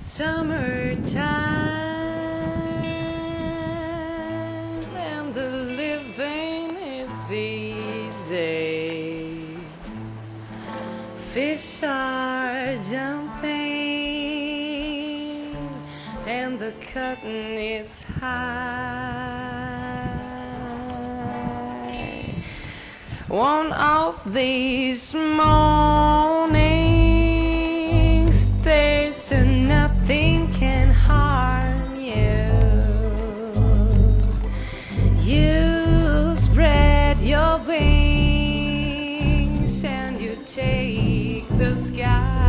Summertime and the living is easy. Fish are jumping and the cotton is high. One of these mornings there's nothing can harm you. You spread your wings and you take the sky.